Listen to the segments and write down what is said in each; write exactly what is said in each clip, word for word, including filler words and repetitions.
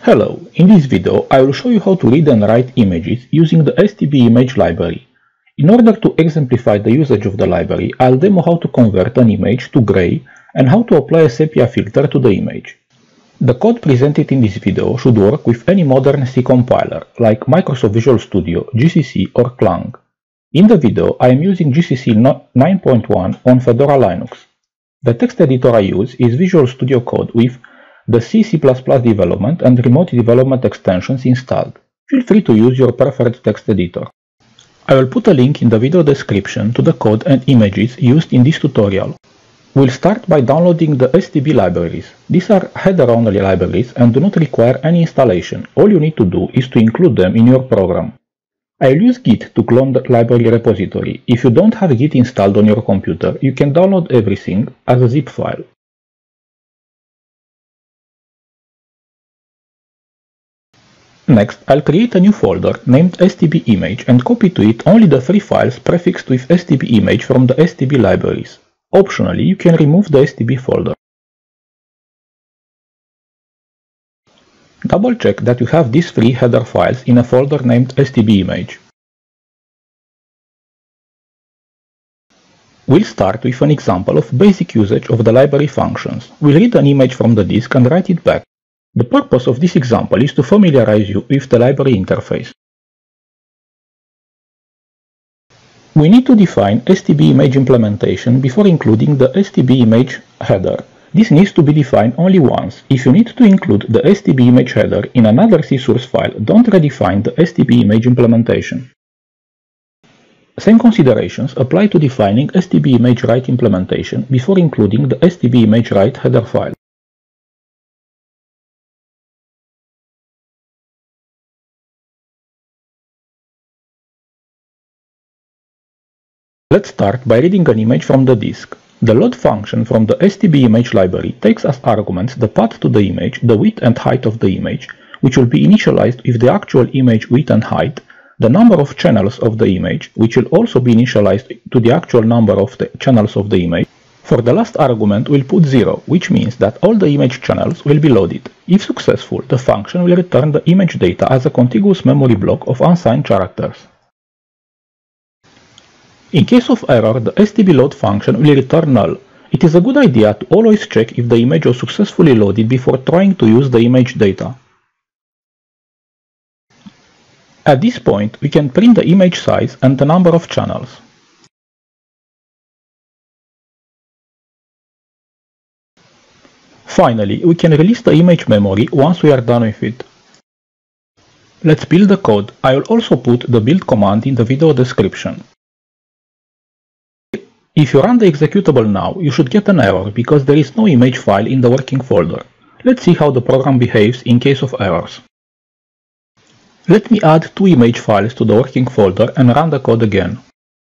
Hello, in this video I will show you how to read and write images using the S T B image library. In order to exemplify the usage of the library, I'll demo how to convert an image to gray and how to apply a sepia filter to the image. The code presented in this video should work with any modern C compiler like Microsoft Visual Studio, G C C or Clang. In the video I am using G C C nine point one on Fedora Linux. The text editor I use is Visual Studio Code with the C, C plus plus development and remote development extensions installed. Feel free to use your preferred text editor. I will put a link in the video description to the code and images used in this tutorial. We'll start by downloading the S T B libraries. These are header-only libraries and do not require any installation. All you need to do is to include them in your program. I'll use Git to clone the library repository. If you don't have Git installed on your computer, you can download everything as a zip file. Next, I'll create a new folder named S T B image and copy to it only the three files prefixed with S T B image from the S T B libraries. Optionally, you can remove the S T B folder. Double check that you have these three header files in a folder named S T B image. We'll start with an example of basic usage of the library functions. We'll read an image from the disk and write it back. The purpose of this example is to familiarize you with the library interface. We need to define S T B image implementation before including the S T B image header. This needs to be defined only once. If you need to include the S T B image header in another C source file, don't redefine the S T B image implementation. Same considerations apply to defining S T B image write implementation before including the S T B image write header file. Let's start by reading an image from the disk. The load function from the S T B image library takes as arguments the path to the image, the width and height of the image, which will be initialized with the actual image width and height, the number of channels of the image, which will also be initialized to the actual number of the channels of the image. For the last argument, we'll put zero, which means that all the image channels will be loaded. If successful, the function will return the image data as a contiguous memory block of unsigned characters. In case of error, the S T B load function will return null. It is a good idea to always check if the image was successfully loaded before trying to use the image data. At this point, we can print the image size and the number of channels. Finally, we can release the image memory once we are done with it. Let's build the code. I will also put the build command in the video description. If you run the executable now, you should get an error because there is no image file in the working folder. Let's see how the program behaves in case of errors. Let me add two image files to the working folder and run the code again.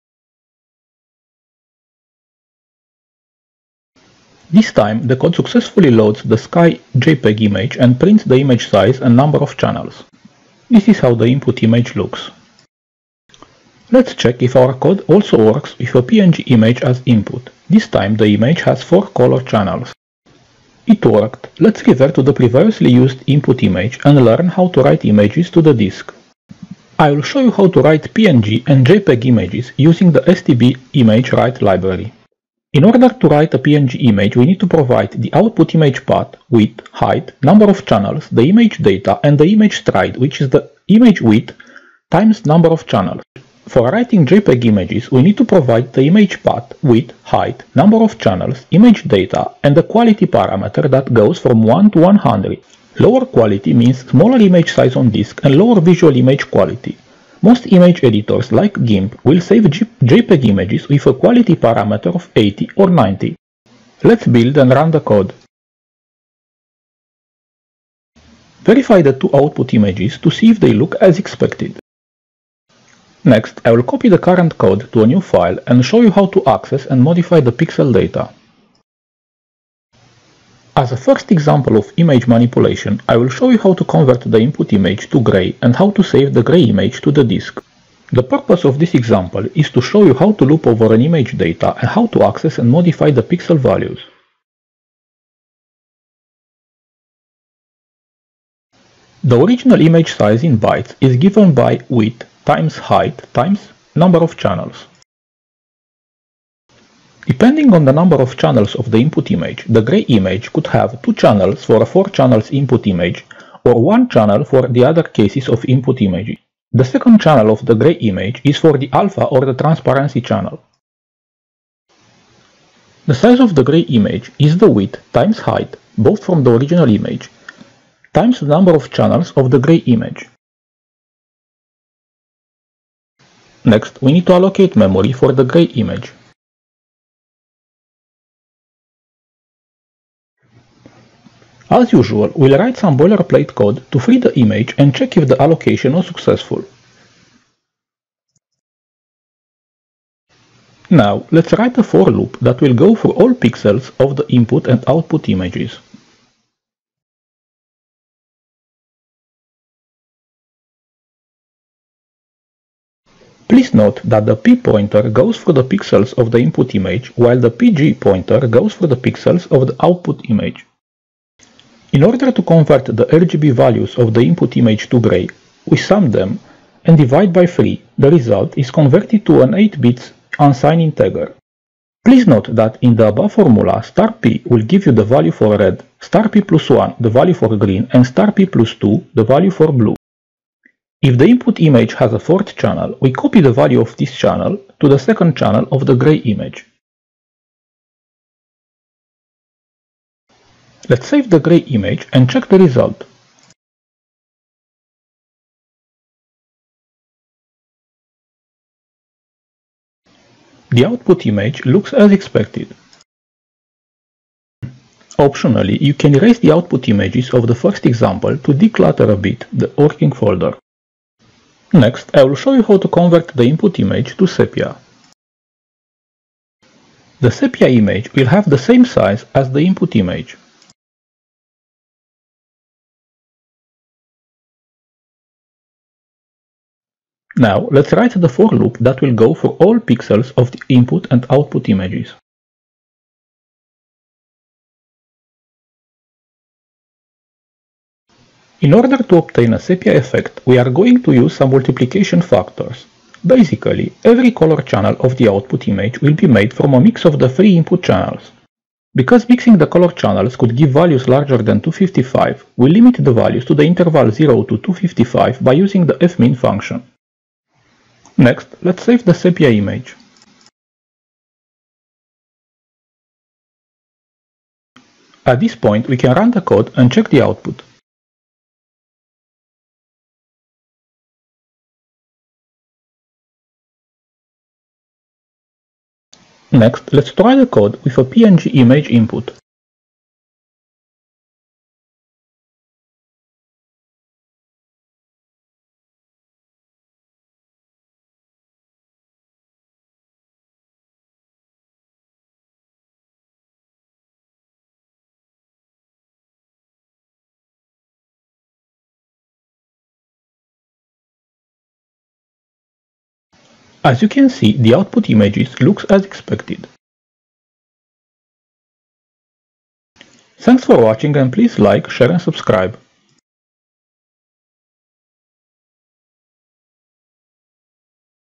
This time, the code successfully loads the Sky JPEG image and prints the image size and number of channels. This is how the input image looks. Let's check if our code also works with a P N G image as input. This time the image has four color channels. It worked. Let's revert to the previously used input image and learn how to write images to the disk. I will show you how to write P N G and JPEG images using the S T B image write library. In order to write a P N G image, we need to provide the output image path, width, height, number of channels, the image data, and the image stride, which is the image width times number of channels. For writing JPEG images, we need to provide the image path, width, height, number of channels, image data, and the quality parameter that goes from one to one hundred. Lower quality means smaller image size on disk and lower visual image quality. Most image editors like GIMP will save JPEG images with a quality parameter of eighty or ninety. Let's build and run the code. Verify the two output images to see if they look as expected. Next, I will copy the current code to a new file and show you how to access and modify the pixel data. As a first example of image manipulation, I will show you how to convert the input image to gray and how to save the gray image to the disk. The purpose of this example is to show you how to loop over an image data and how to access and modify the pixel values. The original image size in bytes is given by width times height times number of channels. Depending on the number of channels of the input image, the gray image could have two channels for a four channels input image or one channel for the other cases of input images. The second channel of the gray image is for the alpha or the transparency channel. The size of the gray image is the width times height, both from the original image, times the number of channels of the gray image. Next, we need to allocate memory for the gray image. As usual, we'll write some boilerplate code to free the image and check if the allocation was successful. Now, let's write a for loop that will go through all pixels of the input and output images. Please note that the P pointer goes through the pixels of the input image, while the P G pointer goes through the pixels of the output image. In order to convert the R G B values of the input image to gray, we sum them and divide by three. The result is converted to an eight bits unsigned integer. Please note that in the above formula, star P will give you the value for red, star P plus one the value for green, and star P plus two the value for blue. If the input image has a fourth channel, we copy the value of this channel to the second channel of the gray image. Let's save the gray image and check the result. The output image looks as expected. Optionally, you can erase the output images of the first example to declutter a bit the working folder. Next, I will show you how to convert the input image to sepia. The sepia image will have the same size as the input image. Now, let's write the for loop that will go for all pixels of the input and output images. In order to obtain a sepia effect, we are going to use some multiplication factors. Basically, every color channel of the output image will be made from a mix of the three input channels. Because mixing the color channels could give values larger than two fifty-five, we limit the values to the interval zero to two fifty-five by using the fmin function. Next, let's save the sepia image. At this point, we can run the code and check the output. Next, let's try the code with a P N G image input. As you can see, the output images looks as expected. Thanks for watching and please like, share and subscribe.